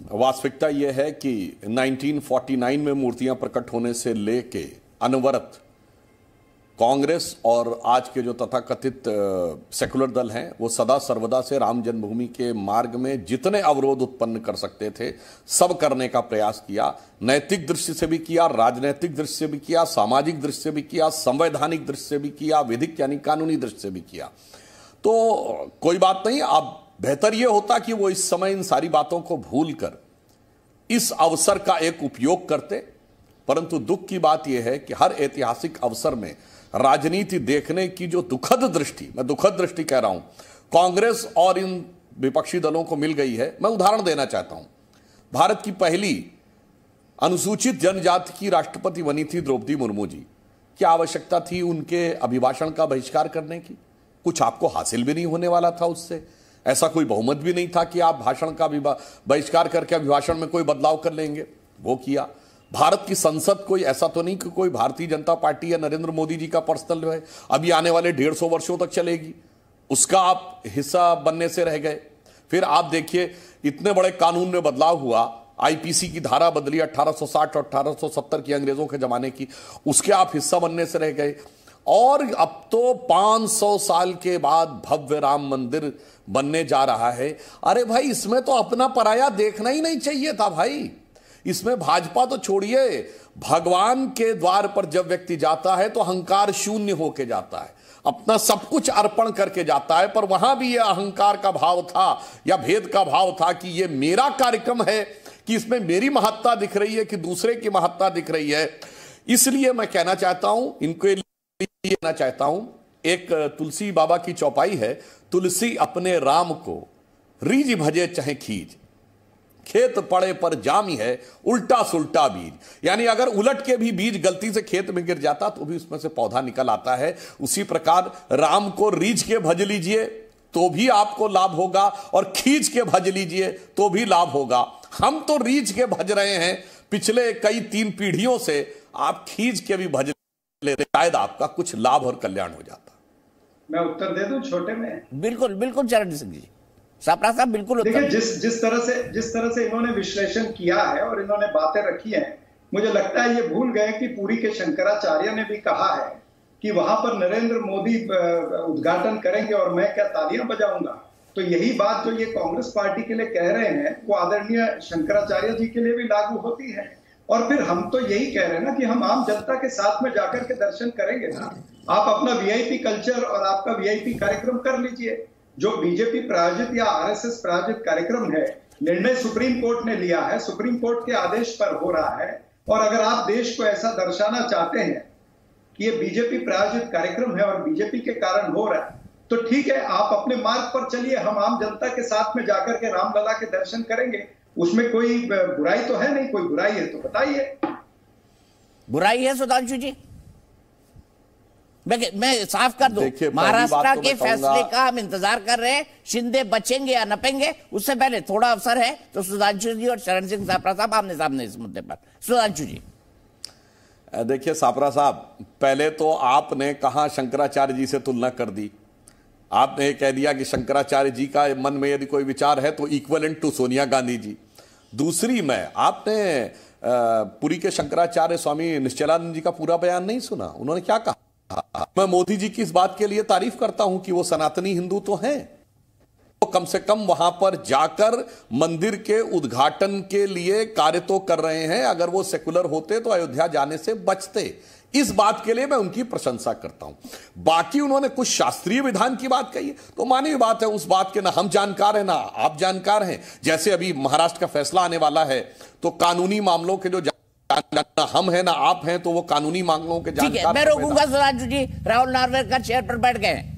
वास्तविकता यह है कि 1949 में मूर्तियां प्रकट होने से लेके अनवरत कांग्रेस और आज के जो तथाकथित सेकुलर दल हैं वो सदा सर्वदा से राम जन्मभूमि के मार्ग में जितने अवरोध उत्पन्न कर सकते थे सब करने का प्रयास किया। नैतिक दृष्टि से भी किया, राजनीतिक दृष्टि से भी किया, सामाजिक दृष्टि से भी किया, संवैधानिक दृष्टि से भी किया, विधिक यानी कानूनी दृष्टि से भी किया। तो कोई बात नहीं, अब बेहतर यह होता कि वो इस समय इन सारी बातों को भूलकर इस अवसर का एक उपयोग करते। परंतु दुख की बात यह है कि हर ऐतिहासिक अवसर में राजनीति देखने की जो दुखद दृष्टि, मैं दुखद दृष्टि कह रहा हूं, कांग्रेस और इन विपक्षी दलों को मिल गई है। मैं उदाहरण देना चाहता हूं। भारत की पहली अनुसूचित जनजाति की राष्ट्रपति बनी थी द्रौपदी मुर्मू जी। क्या आवश्यकता थी उनके अभिभाषण का बहिष्कार करने की? कुछ आपको हासिल भी नहीं होने वाला था उससे। ऐसा कोई बहुमत भी नहीं था कि आप भाषण का बहिष्कार करके अभिभाषण में कोई बदलाव कर लेंगे। वो किया। भारत की संसद कोई ऐसा तो नहीं कि कोई भारतीय जनता पार्टी या नरेंद्र मोदी जी का पर्सनल है, अभी आने वाले 150 वर्षों तक चलेगी, उसका आप हिस्सा बनने से रह गए। फिर आप देखिए इतने बड़े कानून में बदलाव हुआ, आईपीसी की धारा बदली 1860 और 1870 की अंग्रेजों के जमाने की, उसके आप हिस्सा बनने से रह गए। और अब तो 500 साल के बाद भव्य राम मंदिर बनने जा रहा है। अरे भाई, इसमें तो अपना पराया देखना ही नहीं चाहिए था भाई। इसमें भाजपा तो छोड़िए, भगवान के द्वार पर जब व्यक्ति जाता है तो अहंकार शून्य होके जाता है, अपना सब कुछ अर्पण करके जाता है। पर वहां भी यह अहंकार का भाव था या भेद का भाव था कि यह मेरा कार्यक्रम है, कि इसमें मेरी महत्ता दिख रही है कि दूसरे की महत्ता दिख रही है। इसलिए मैं कहना चाहता हूं, इनके लिए कहना चाहता हूं, एक तुलसी बाबा की चौपाई है, तुलसी अपने राम को रीझ भजे चाहे खींच, खेत पड़े पर जामी है उल्टा सुल्टा बीज। यानी अगर उलट के भी बीज गलती से खेत में गिर जाता तो भी उसमें से पौधा निकल आता है। उसी प्रकार राम को रीझ के भज लीजिए तो भी आपको लाभ होगा, और खींच के भज लीजिए तो भी लाभ होगा। हम तो रीझ के भज रहे हैं पिछले कई 3 पीढ़ियों से, आप खींच के भी भज ले, शायद आपका कुछ लाभ और कल्याण हो जाता। मैं उत्तर दे दूं छोटे में? बिल्कुल बिल्कुल चरण सिंह जी, सापरा साहब बिल्कुल। देखिए, जिस तरह से इन्होंने विश्लेषण किया है और इन्होंने बातें रखी हैं, मुझे लगता है ये भूल गए कि पुरी के शंकराचार्य ने भी कहा है कि वहां पर नरेंद्र मोदी उद्घाटन करेंगे और मैं क्या तालियां बजाऊंगा। तो यही बात जो ये कांग्रेस पार्टी के लिए कह रहे हैं वो आदरणीय शंकराचार्य जी के लिए भी लागू होती है। और फिर हम तो यही कह रहे हैं ना कि हम आम जनता के साथ में जाकर के दर्शन करेंगे ना। आप अपना वीआईपी कल्चर और आपका वीआईपी कार्यक्रम कर लीजिए। जो बीजेपी प्रायोजित या आरएसएस प्रायोजित कार्यक्रम है, निर्णय सुप्रीम कोर्ट ने लिया है, सुप्रीम कोर्ट के आदेश पर हो रहा है। और अगर आप देश को ऐसा दर्शाना चाहते हैं कि ये बीजेपी प्रायोजित कार्यक्रम है और बीजेपी के कारण हो रहा है, तो ठीक है, आप अपने मार्ग पर चलिए। हम आम जनता के साथ में जाकर के रामलला के दर्शन करेंगे, उसमें कोई बुराई तो है नहीं। कोई बुराई है तो बताइए। बुराई है सुधांशु जी? मैं साफ कर दूं, महाराष्ट्र के फैसले का हम इंतजार कर रहे हैं। शिंदे बचेंगे या नपेंगे, उससे पहले थोड़ा अवसर है तो सुधांशु जी और शरण सिंह सापरा साहब आमने सामने इस मुद्दे पर। सुधांशु जी देखिए, सापरा साहब, पहले तो आपने कहा शंकराचार्य जी से तुलना कर दी। आपने कह दिया कि शंकराचार्य जी का मन में यदि कोई विचार है तो इक्वलेंट टू सोनिया गांधी जी। दूसरी में आपने पुरी के शंकराचार्य स्वामी निश्चलानंद जी का पूरा बयान नहीं सुना। उन्होंने क्या कहा? मैं मोदी जी की इस बात के लिए तारीफ करता हूं कि वो सनातनी हिंदू तो हैं, तो कम से कम वहां पर जाकर मंदिर के उद्घाटन के लिए कार्य तो कर रहे हैं। अगर वो सेकुलर होते तो अयोध्या जाने से बचते। इस बात के लिए मैं उनकी प्रशंसा करता हूं। बाकी उन्होंने कुछ शास्त्रीय विधान की बात कही तो मानवीय बात है, उस बात के ना हम जानकार हैं ना आप जानकार हैं। जैसे अभी महाराष्ट्र का फैसला आने वाला है तो कानूनी मामलों के जो ना हम हैं ना आप हैं, तो वो कानूनी मामलों के जानकार। मैं रोकूंगा सुधांशु जी, राहुल नार्वेकर चेयर पर बैठ गए हैं।